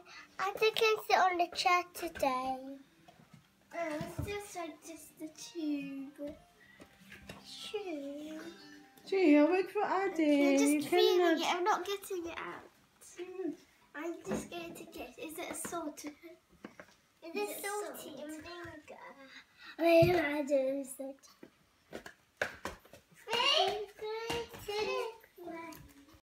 I think I can sit on the chair today. It's just the tube. Gee, wait for Addy. You're just feeling it. I'm not getting it out. I'm just going to get. Is it a salt? Is it salty and vinegar? I do salt.